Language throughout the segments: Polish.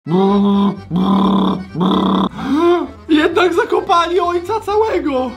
Jednak zakopali ojca całego.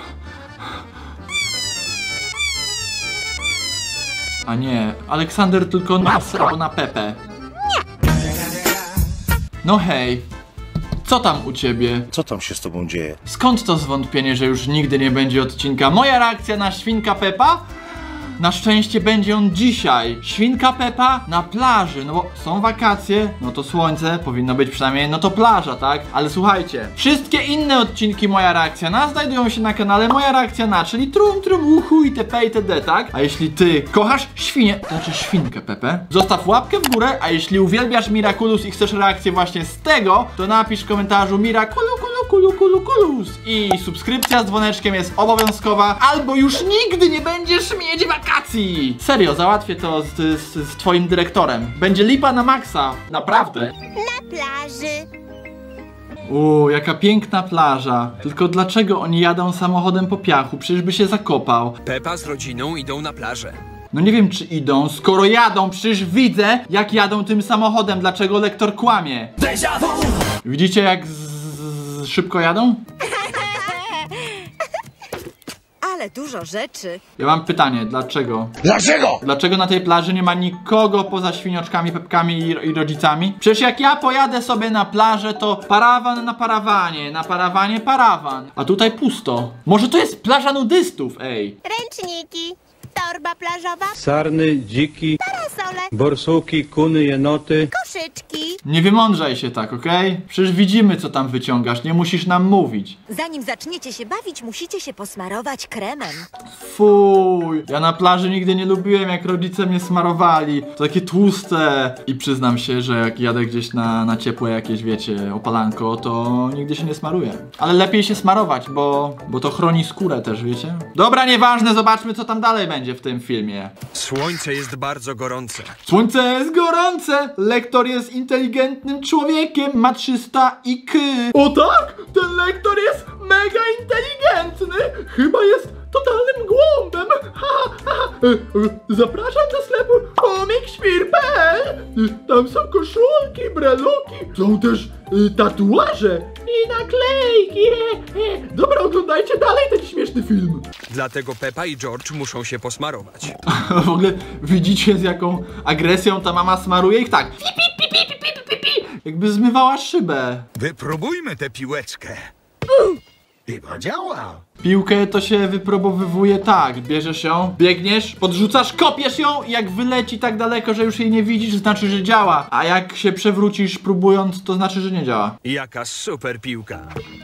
A nie, Aleksander tylko nasrał na Pepę. No hej, co tam u ciebie? Co tam się z tobą dzieje? Skąd to zwątpienie, że już nigdy nie będzie odcinka? Moja reakcja na Świnka Peppa? Na szczęście będzie on dzisiaj. Świnka Peppa na plaży, no bo są wakacje, no to słońce, powinno być przynajmniej, no to plaża, tak? Ale słuchajcie, wszystkie inne odcinki Moja Reakcja Na znajdują się na kanale Moja Reakcja Na, czyli trum uchu itp. itd., tak? A jeśli ty kochasz świnię, to znaczy Świnkę Peppę, zostaw łapkę w górę, a jeśli uwielbiasz Miraculous i chcesz reakcję właśnie z tego, to napisz w komentarzu Miraculous i subskrypcja z dzwoneczkiem jest obowiązkowa, albo już nigdy nie będziesz mieć wakacji! Serio, załatwię to z twoim dyrektorem. Będzie lipa na maksa, naprawdę. Na plaży. Jaka piękna plaża. Tylko dlaczego oni jadą samochodem po piachu? Przecież by się zakopał. Peppa z rodziną idą na plażę. No nie wiem, czy idą, skoro jadą, przecież widzę, jak jadą tym samochodem. Dlaczego lektor kłamie? Widzicie, jak szybko jadą? Ale dużo rzeczy. Ja mam pytanie, dlaczego? Dlaczego? Dlaczego na tej plaży nie ma nikogo poza świnioczkami, pepkami i rodzicami? Przecież jak ja pojadę sobie na plażę, to parawan na parawanie, na parawanie parawan. A tutaj pusto. Może to jest plaża nudystów, ej. Ręczniki. Torba plażowa. Sarny, dziki, Parasole. borsuki, kuny, jenoty. Koszyczki. Nie wymądrzaj się tak, okej? Przecież widzimy, co tam wyciągasz, nie musisz nam mówić. Zanim zaczniecie się bawić, musicie się posmarować kremem. Fuj, ja na plaży nigdy nie lubiłem, jak rodzice mnie smarowali. To takie tłuste. I przyznam się, że jak jadę gdzieś na ciepłe jakieś, wiecie, opalanko, to nigdy się nie smaruję. Ale lepiej się smarować, bo to chroni skórę też, wiecie? Dobra, nieważne, zobaczmy, co tam dalej będzie w tym filmie. Słońce jest bardzo gorące. Słońce jest gorące! Lektor jest inteligentnym człowiekiem, ma 300 IQ. O tak? Ten lektor jest mega inteligentny! Chyba jest totalnym głąbem! Zapraszam do sklepu komikświr.pl. Tam są koszulki, breluki, są też tatuaże i naklejki. Dobra, oglądajcie dalej ten śmieszny film. Dlatego Peppa i George muszą się posmarować. W ogóle widzicie, z jaką agresją ta mama smaruje ich tak. Jakby zmywała szybę. Wypróbujmy tę piłeczkę. Chyba działa. Piłkę to się wypróbowywuje tak. Bierzesz ją, biegniesz, podrzucasz, kopiesz ją i jak wyleci tak daleko, że już jej nie widzisz, znaczy, że działa. A jak się przewrócisz próbując, to znaczy, że nie działa. Jaka super piłka.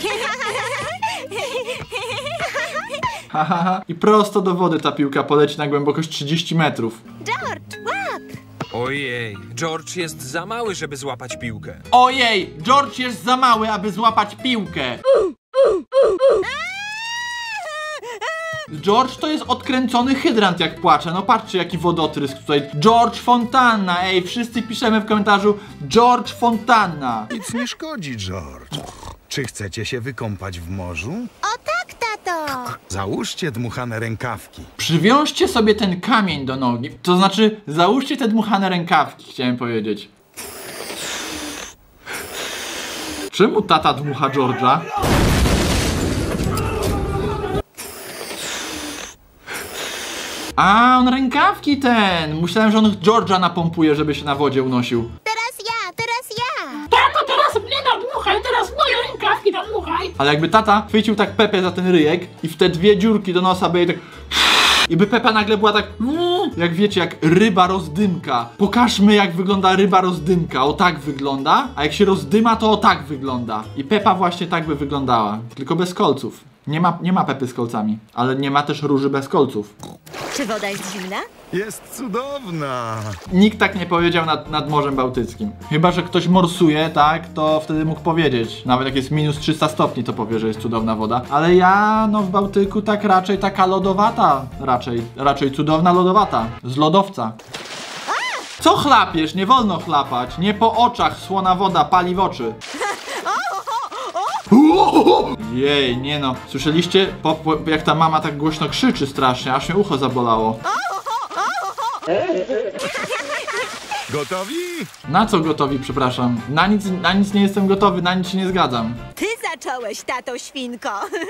Hahaha. I prosto do wody ta piłka poleci na głębokość 30 metrów. George, łap! Ojej, George jest za mały, żeby złapać piłkę. Ojej, George jest za mały, aby złapać piłkę. George to jest odkręcony hydrant, jak płacze. No patrzcie, jaki wodotrysk tutaj. George Fontana, ej, wszyscy piszemy w komentarzu George Fontana. Nic nie szkodzi, George. Czy chcecie się wykąpać w morzu? O tak, tato! Załóżcie dmuchane rękawki. Przywiążcie sobie ten kamień do nogi. To znaczy, załóżcie te dmuchane rękawki, chciałem powiedzieć. Czemu tata dmucha George'a? A, on rękawki ten! Myślałem, że on George'a napompuje, żeby się na wodzie unosił. Teraz ja! Tato, teraz mnie nadmuchaj, teraz moje rękawki nadmuchaj! Ale jakby tata chwycił tak Pepę za ten ryjek i w te dwie dziurki do nosa by jej tak... I by Pepa nagle była tak... Jak wiecie, jak ryba rozdymka. Pokażmy, jak wygląda ryba rozdymka. O tak wygląda, a jak się rozdyma, to o tak wygląda. I Pepa właśnie tak by wyglądała, tylko bez kolców. Nie ma Pepy z kolcami, ale nie ma też róży bez kolców. Czy woda jest zimna? Jest cudowna. Nikt tak nie powiedział nad Morzem Bałtyckim. Chyba że ktoś morsuje, tak, to wtedy mógł powiedzieć. Nawet jak jest minus 300 stopni, to powie, że jest cudowna woda. Ale ja, no w Bałtyku tak raczej taka lodowata. Raczej cudowna lodowata. Z lodowca. Co chlapiesz? Nie wolno chlapać. Nie po oczach, słona woda pali w oczy. Jej, nie no. Słyszeliście? Jak ta mama tak głośno krzyczy strasznie, aż mnie ucho zabolało. Gotowi? Na co gotowi, przepraszam? Na nic nie jestem gotowy, na nic się nie zgadzam. Ty zacząłeś, tato świnko.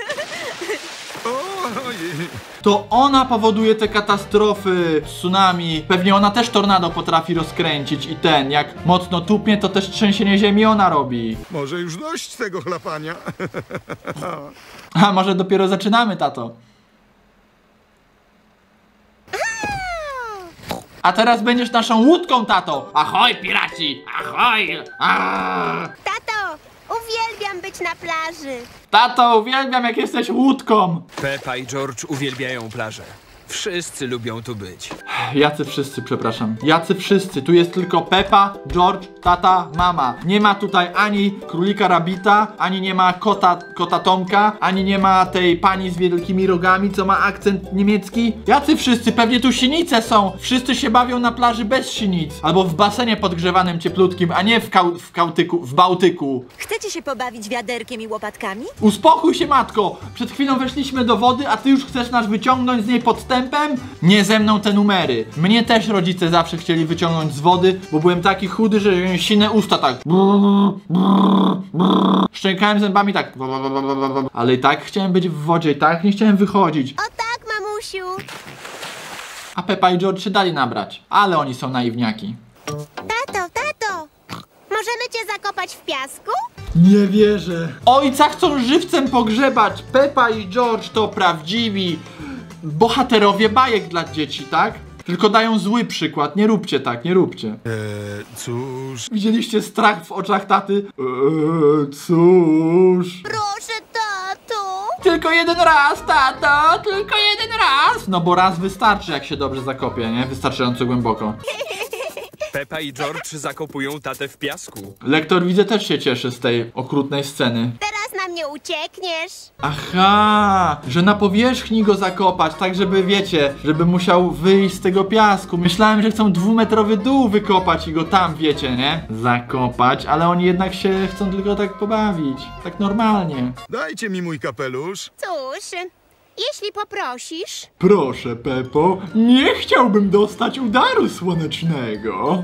Ojej. To ona powoduje te katastrofy, tsunami. Pewnie ona też tornado potrafi rozkręcić i jak mocno tupnie, to też trzęsienie ziemi ona robi. Może już dość tego chlapania? A może dopiero zaczynamy, tato? A teraz będziesz naszą łódką, tato! Ahoj, piraci! Ahoj! Tato, uwielbiam być na plaży. Tato, uwielbiam, jak jesteś łódką! Peppa i George uwielbiają plażę. Wszyscy lubią tu być. Jacy wszyscy, przepraszam. Jacy wszyscy. Tu jest tylko Peppa, George, tata, mama. Nie ma tutaj ani królika Rabbita, ani nie ma kota Tomka, ani nie ma tej pani z wielkimi rogami, co ma akcent niemiecki. Jacy wszyscy? Pewnie tu sinice są. Wszyscy się bawią na plaży bez sinic. Albo w basenie podgrzewanym, cieplutkim, a nie w Bałtyku. Chcecie się pobawić wiaderkiem i łopatkami? Uspokój się, matko! Przed chwilą weszliśmy do wody, a ty już chcesz nas wyciągnąć z niej podstępem? Nie ze mną te numery. Mnie też rodzice zawsze chcieli wyciągnąć z wody, bo byłem taki chudy, że miałem sine usta tak. Szczękałem zębami tak. Ale i tak chciałem być w wodzie, i tak nie chciałem wychodzić. O tak, mamusiu. A Peppa i George się dali nabrać. Ale oni są naiwniaki. Tato, możemy cię zakopać w piasku? Nie wierzę. Ojca chcą żywcem pogrzebać. Peppa i George to prawdziwi bohaterowie bajek dla dzieci, tak? Tylko dają zły przykład. Nie róbcie tak, nie róbcie. Cóż... Widzieliście strach w oczach taty? Cóż. Proszę, tato. Tylko jeden raz, tato, tylko jeden raz. No bo raz wystarczy, jak się dobrze zakopie, nie? Wystarczająco głęboko. Peppa i George zakopują tatę w piasku. Lektor, widzę, też się cieszy z tej okrutnej sceny. Teraz na mnie uciekniesz. Aha, że na powierzchni go zakopać, tak żeby, wiecie, żeby musiał wyjść z tego piasku. Myślałem, że chcą 2-metrowy dół wykopać i go tam, wiecie, nie? Zakopać, ale oni jednak się chcą tylko tak pobawić. Tak normalnie. Dajcie mi mój kapelusz. Cóż, jeśli poprosisz. Proszę, Peppo, nie chciałbym dostać udaru słonecznego.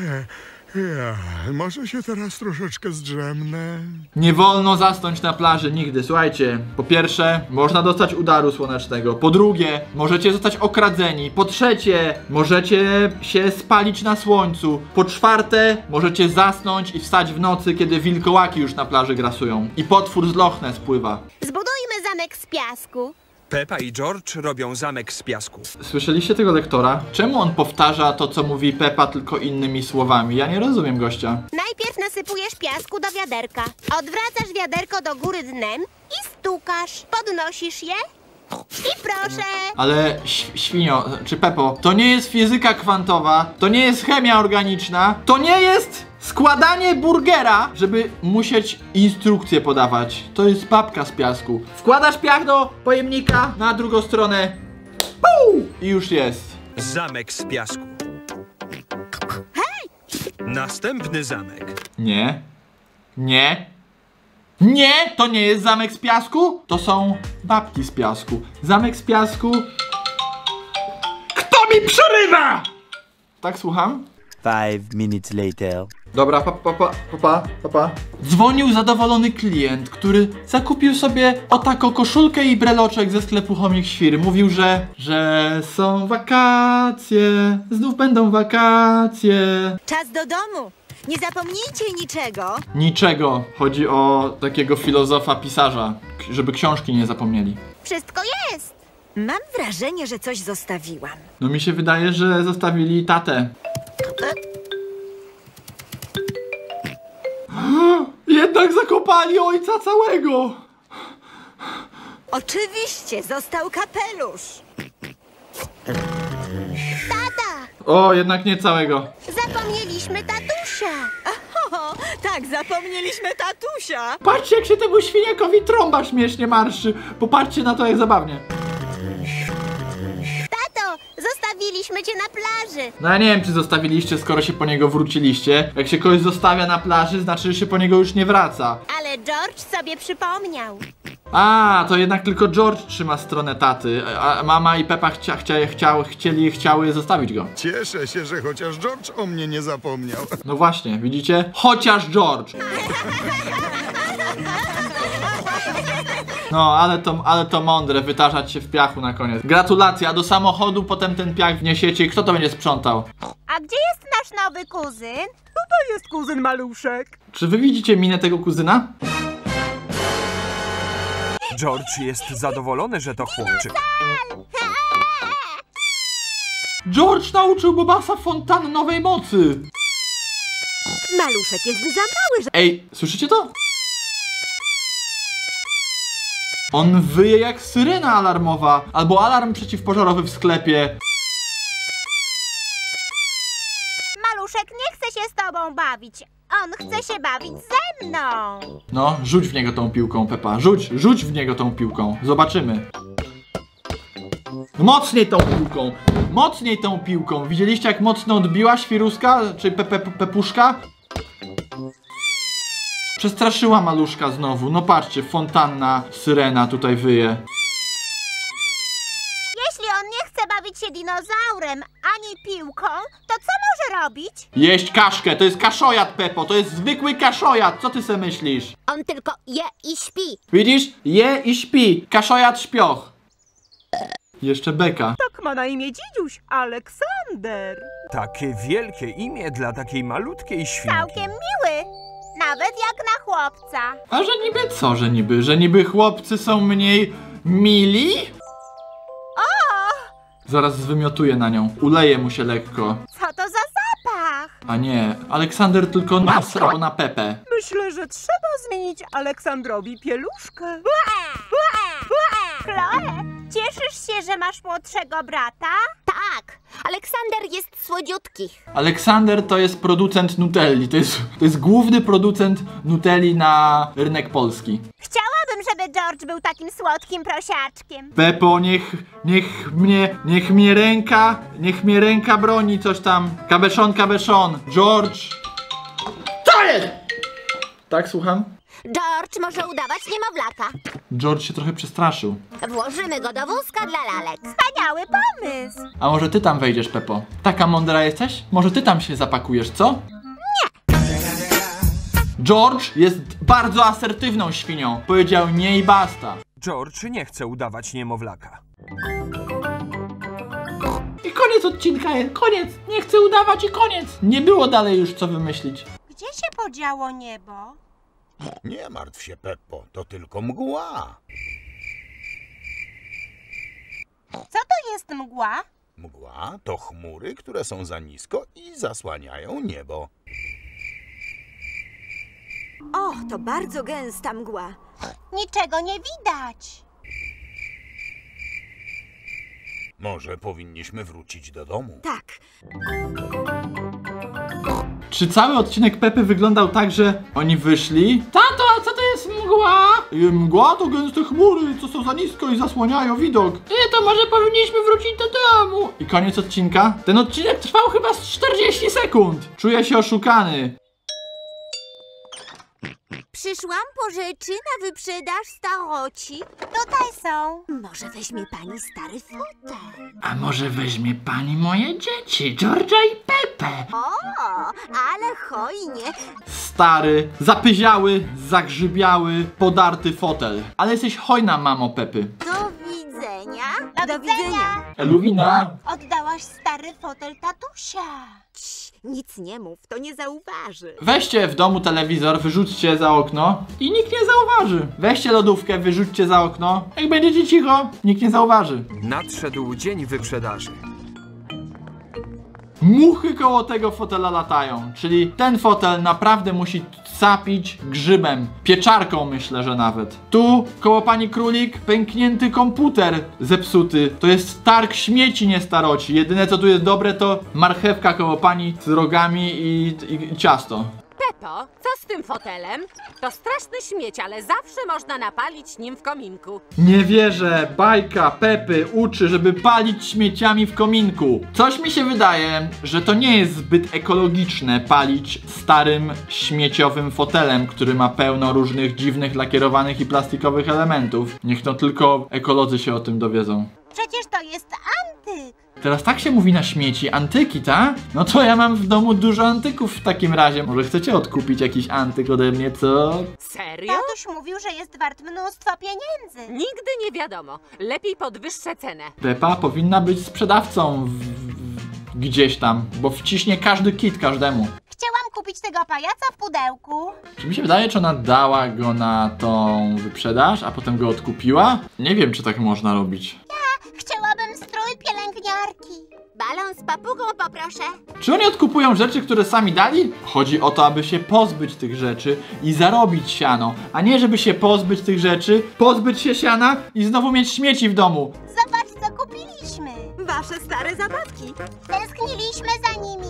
Może się teraz troszeczkę zdrzemnę. Nie wolno zasnąć na plaży nigdy, słuchajcie. Po pierwsze, można dostać udaru słonecznego. Po drugie, możecie zostać okradzeni. Po trzecie, możecie się spalić na słońcu. Po czwarte, możecie zasnąć i wstać w nocy, kiedy wilkołaki już na plaży grasują. I potwór z Loch Ness pływa. Zbudujmy zamek z piasku. Peppa i George robią zamek z piasku. Słyszeliście tego lektora? Czemu on powtarza to, co mówi Peppa, tylko innymi słowami? Ja nie rozumiem gościa. Najpierw nasypujesz piasku do wiaderka. Odwracasz wiaderko do góry dnem i stukasz. Podnosisz je i proszę. Ale świnio, czy Peppo, to nie jest fizyka kwantowa, to nie jest chemia organiczna, to nie jest składanie burgera, żeby musieć instrukcje podawać. To jest babka z piasku. Wkładasz piach do pojemnika, na drugą stronę, puu, i już jest. Zamek z piasku. Następny zamek. Nie. Nie. Nie, to nie jest zamek z piasku. To są babki z piasku. Zamek z piasku. Kto mi przerywa? Tak, słucham? 5 minutes later. Dobra, papa. Dzwonił zadowolony klient, który zakupił sobie o taką koszulkę i breloczek ze sklepu Chomik Świr. Mówił, że są wakacje, znów będą wakacje. Czas do domu. Nie zapomnijcie niczego. Niczego. Chodzi o takiego filozofa, pisarza, żeby książki nie zapomnieli. Wszystko jest. Mam wrażenie, że coś zostawiłam. No mi się wydaje, że zostawili tatę. Jednak zakopali ojca całego. Oczywiście, został kapelusz. Tata, O, jednak nie całego. zapomnieliśmy tatusia. O, tak, zapomnieliśmy tatusia. Patrzcie, jak się temu świniakowi trąba śmiesznie marszy. Popatrzcie na to, jak zabawnie. Tato, zostawiliśmy cię na plaży. No ja nie wiem, czy zostawiliście, skoro się po niego wróciliście. Jak się kogoś zostawia na plaży, znaczy, że się po niego już nie wraca. Ale George sobie przypomniał. A, to jednak tylko George trzyma stronę taty, a mama i Pepa chciały zostawić go. Cieszę się, że chociaż George o mnie nie zapomniał. No właśnie, widzicie? Chociaż George! No, ale to mądre, wytarzać się w piachu na koniec. Gratulacje, a do samochodu potem ten piach wniesiecie i kto to będzie sprzątał? A gdzie jest nasz nowy kuzyn? To jest kuzyn Maluszek. Czy wy widzicie minę tego kuzyna? George jest zadowolony, że to chłopczyk. George nauczył Bobasa fontannowej mocy! Maluszek jest za mały, że... Ej, słyszycie to? On wyje jak syrena alarmowa, albo alarm przeciwpożarowy w sklepie. Maluszek nie chce się z tobą bawić. On chce się bawić ze mną. No, rzuć w niego tą piłką, Pepa. Rzuć w niego tą piłką. Zobaczymy. Mocniej tą piłką! Mocniej tą piłką! Widzieliście, jak mocno odbiła świruska? Czy Pepuszka? Przestraszyła maluszka znowu. No patrzcie, fontanna syrena tutaj wyje. Jeśli on nie chce bawić się dinozaurem ani piłką, to co może robić? Jeść kaszkę! To jest kaszojad, Pepo! To jest zwykły kaszojad! Co ty se myślisz? On tylko je i śpi. Widzisz? Je i śpi! Kaszojad śpioch! Jeszcze beka. Tak ma na imię dzidziuś, Aleksander. Takie wielkie imię dla takiej malutkiej świnki. Całkiem miły. Nawet jak na chłopca. A że niby co, że niby? Że niby chłopcy są mniej mili? Zaraz zwymiotuję na nią. Uleję mu się lekko. Co to za zapach? A nie, Aleksander tylko nasrał na Pepę. Myślę, że trzeba zmienić Aleksandrowi pieluszkę. Chloe, cieszysz się, że masz młodszego brata? Tak, Aleksander jest słodziutki. Aleksander to jest producent Nutelli. To jest główny producent Nutelli na rynek polski. Chciałabym, żeby George był takim słodkim prosiaczkiem. Pepo, niech mnie ręka broni coś tam. Kabeszon. George. Co jest? Tak, słucham? George może udawać niemowlaka. George się trochę przestraszył. Włożymy go do wózka dla lalek. Wspaniały pomysł. A może ty tam wejdziesz, Pepo? Taka mądra jesteś? Może ty tam się zapakujesz, co? Nie. George jest bardzo asertywną świnią. Powiedział nie i basta. George nie chce udawać niemowlaka. I koniec odcinka jest. Koniec. Nie chcę udawać i koniec. Nie było dalej już co wymyślić. Gdzie się podziało niebo? Nie martw się, Peppo, to tylko mgła. Co to jest mgła? Mgła to chmury, które są za nisko i zasłaniają niebo. O, to bardzo gęsta mgła. Niczego nie widać. Może powinniśmy wrócić do domu. Tak, Czy cały odcinek Pepy wyglądał tak, że oni wyszli? Tato, a co to jest mgła? Mgła to gęste chmury, co są za nisko i zasłaniają widok. To może powinniśmy wrócić do domu. I koniec odcinka? Ten odcinek trwał chyba z 40 sekund. Czuję się oszukany. przyszłam po rzeczy na wyprzedaż staroci. Tutaj są. Może weźmie pani stary fotel? A może weźmie pani moje dzieci, George'a i Pepę? O, ale hojnie. Stary, zapyziały, zagrzybiały, podarty fotel. Ale jesteś hojna, mamo Pepy. Do widzenia. Do widzenia. Eluwina. Oddałaś stary fotel tatusia. Nic nie mów, to nie zauważy. Weźcie w domu telewizor, wyrzućcie za okno i nikt nie zauważy. Weźcie lodówkę, wyrzućcie za okno. Jak będziecie cicho, nikt nie zauważy. Nadszedł dzień wyprzedaży. Muchy koło tego fotela latają, czyli ten fotel naprawdę musi sapić grzybem, pieczarką myślę, że nawet. Tu koło pani Królik pęknięty komputer zepsuty. To jest targ śmieci, nie staroci. Jedyne co tu jest dobre to marchewka koło pani z rogami i ciasto. Pepo, co z tym fotelem? To straszny śmieć, ale zawsze można napalić nim w kominku. Nie wierzę, bajka Pepy uczy, żeby palić śmieciami w kominku. Coś mi się wydaje, że to nie jest zbyt ekologiczne palić starym śmieciowym fotelem, który ma pełno różnych dziwnych lakierowanych i plastikowych elementów. Niech no tylko ekolodzy się o tym dowiedzą. Przecież to jest antyk. Teraz tak się mówi na śmieci, antyki, ta? No to ja mam w domu dużo antyków w takim razie. Może chcecie odkupić jakiś antyk ode mnie, co? Serio? Tatuś mówił, że jest wart mnóstwo pieniędzy. Nigdy nie wiadomo. Lepiej podwyższę cenę. Pepa powinna być sprzedawcą gdzieś tam, bo wciśnie każdy kit każdemu. Chciałam kupić tego pajaca w pudełku. Czy mi się wydaje, czy ona dała go na tą wyprzedaż, a potem go odkupiła? Nie wiem, czy tak można robić. Chciałabym strój pielęgniarki. Balon z papugą poproszę. Czy oni odkupują rzeczy, które sami dali? Chodzi o to, aby się pozbyć tych rzeczy i zarobić siano, a nie żeby się pozbyć tych rzeczy, pozbyć się siana i znowu mieć śmieci w domu. Zobacz, co kupiliśmy. Wasze stare zabawki. Tęskniliśmy za nimi.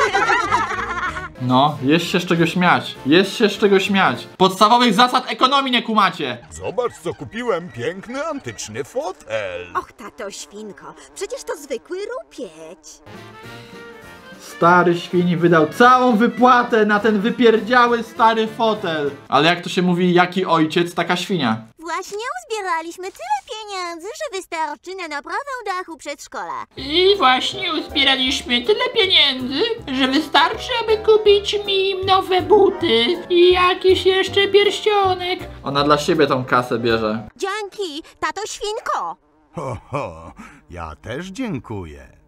No, jest się z czego śmiać. Jest się z czego śmiać. Podstawowych zasad ekonomii nie kumacie. Zobacz, co kupiłem. Piękny, antyczny fotel. Och, tato świnko, przecież to zwykły rupieć. Stary świni wydał całą wypłatę na ten wypierdziały stary fotel. Ale jak to się mówi, jaki ojciec, taka świnia. Właśnie uzbieraliśmy tyle pieniędzy, że wystarczy na naprawę dachu przedszkola. I właśnie uzbieraliśmy tyle pieniędzy, że wystarczy, aby kupić mi nowe buty i jakiś jeszcze pierścionek. Ona dla siebie tą kasę bierze. Dzięki, tato świnko. Ho, ho, ja też dziękuję.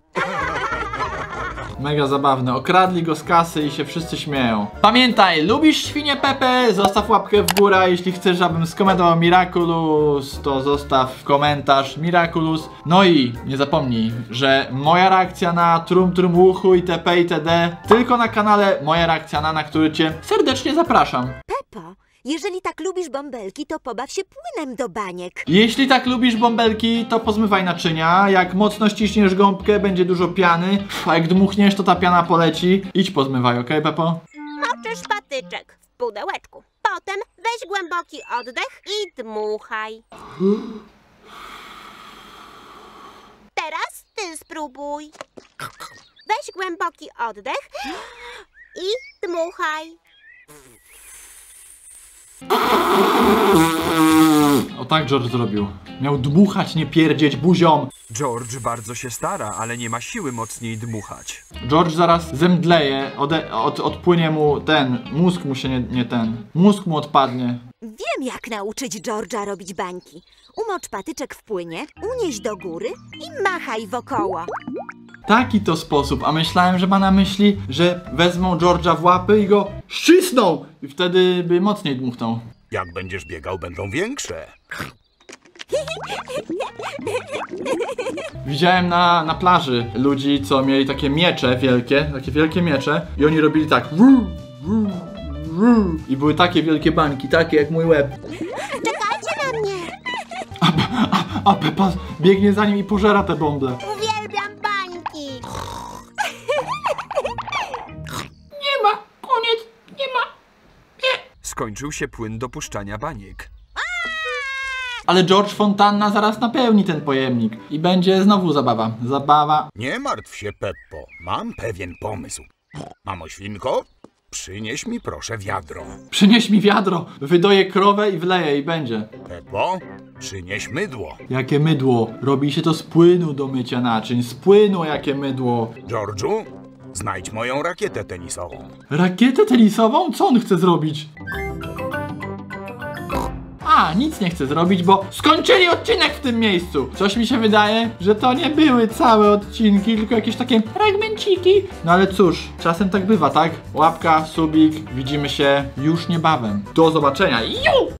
Mega zabawne. Okradli go z kasy i się wszyscy śmieją. Pamiętaj, lubisz świnię Pepę? Zostaw łapkę w górę. Jeśli chcesz, żebym skomentował Miraculous, to zostaw komentarz Miraculous. No i nie zapomnij, że moja reakcja na Trum Trum Uchu itp. itd. tylko na kanale Moja Reakcja na który cię serdecznie zapraszam. Pepo, jeżeli tak lubisz bąbelki, to pobaw się płynem do baniek. Jeśli tak lubisz bąbelki, to pozmywaj naczynia. Jak mocno ściśniesz gąbkę, będzie dużo piany. A jak dmuchniesz, to ta piana poleci. Idź pozmywaj, okej, Pepo? Moczysz patyczek w pudełeczku. Potem weź głęboki oddech i dmuchaj. Teraz ty spróbuj. Weź głęboki oddech i dmuchaj. O tak George zrobił. Miał dmuchać, nie pierdzieć buzią. George bardzo się stara, ale nie ma siły mocniej dmuchać. George zaraz zemdleje, odpłynie mu mózg mu się mózg mu odpadnie. Wiem, jak nauczyć George'a robić bańki. Umocz patyczek w płynie, unieś do góry i machaj wokoło. Taki to sposób, a myślałem, że ma na myśli, że wezmą George'a w łapy i go ścisną i wtedy by mocniej dmuchnął. Jak będziesz biegał, będą większe. Widziałem na plaży ludzi, co mieli takie miecze wielkie, takie wielkie miecze i oni robili tak i były takie wielkie bańki, takie jak mój łeb. Czekajcie na mnie. A Pepa biegnie za nim i pożera te bąble. Uwielbiam bańki. Nie ma, koniec, nie ma. Skończył się płyn do puszczania baniek. Ale George Fontanna zaraz napełni ten pojemnik i będzie znowu zabawa. Zabawa. Nie martw się, Peppo. Mam pewien pomysł. Mamo świnko, przynieś mi proszę wiadro. Przynieś mi wiadro, wydoję krowę i wleję i będzie. Peppo, przynieś mydło. Jakie mydło? Robi się to z płynu do mycia naczyń. Z płynu jakie mydło. George'u, znajdź moją rakietę tenisową. Rakietę tenisową? Co on chce zrobić? A, nic nie chce zrobić, bo skończyli odcinek w tym miejscu. Coś mi się wydaje, że to nie były całe odcinki, tylko jakieś takie fragmenciki. No ale cóż, czasem tak bywa, tak? Łapka, subik, widzimy się już niebawem. Do zobaczenia. Ju!